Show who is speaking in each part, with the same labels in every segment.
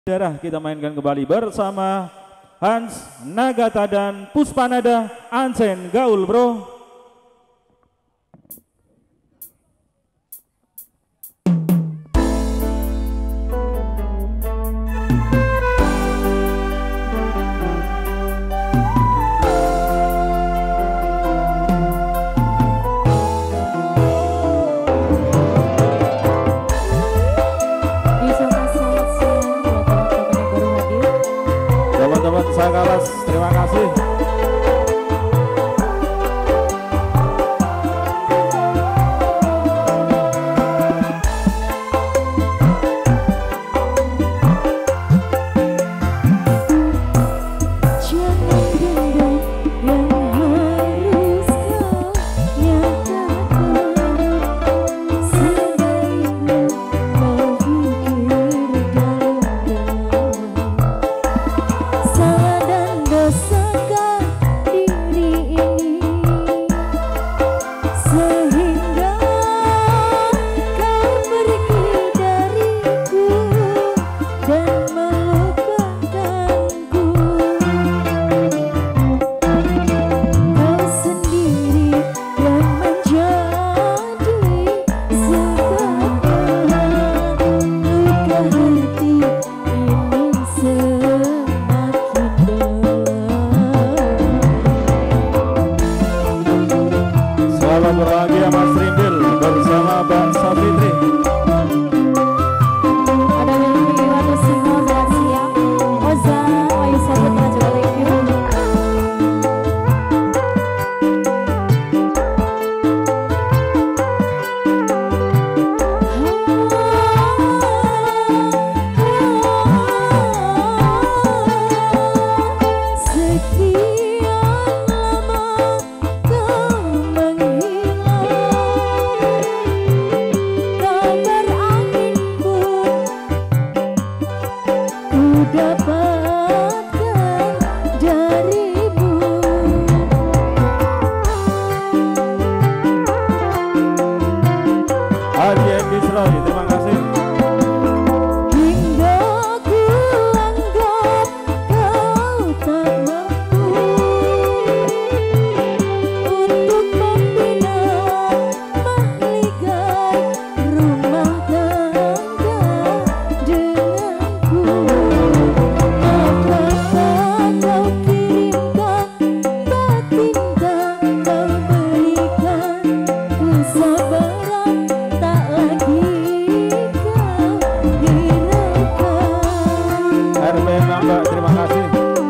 Speaker 1: Daerah kita mainkan kembali bersama Hans Nagata dan Puspanada Ansen Gaul bro. Teman-teman Sakalas, terima kasih. Berbahagia Mas Rindil bersama Mbak Safitri.
Speaker 2: Ada Willy Watu Singo, selamat siang. Oza, Wayu Saputra juga thank you.
Speaker 1: Terima kasih.
Speaker 2: Hingga ku anggap kau tak mampu untuk membina mahligai rumah tangga denganku. Apakah kau kirimkan batinda, kau berikan kesabaran, tak lagi
Speaker 1: Mbak, terima kasih.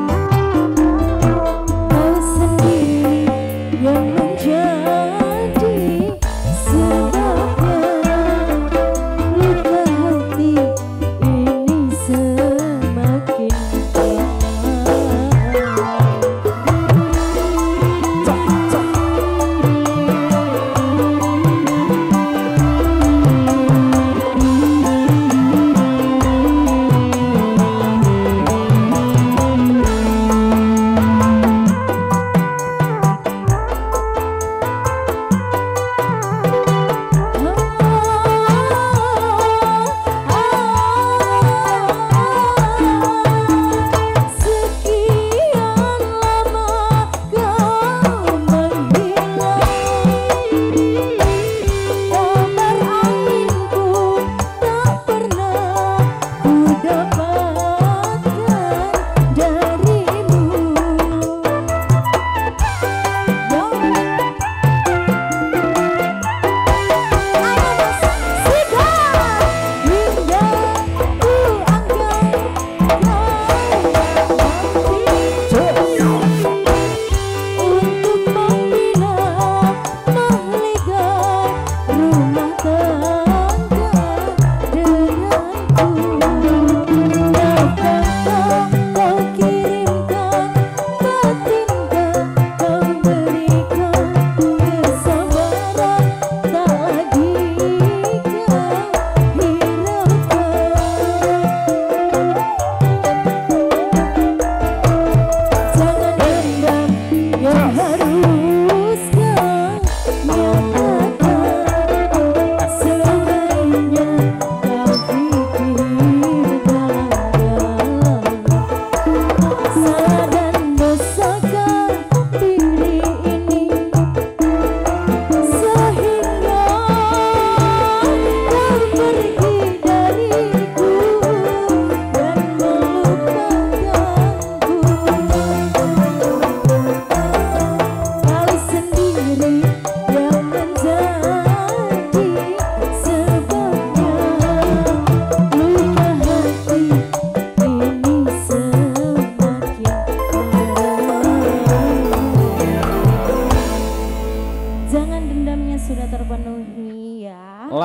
Speaker 2: Kau sendiri yang menjadi sebabnya luka hati ini semakin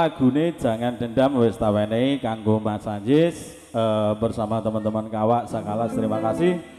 Speaker 1: lagune Jangan Dendam wis tawenehi kanggo Mas Anjis bersama teman-teman kawak sakalas. Terima kasih.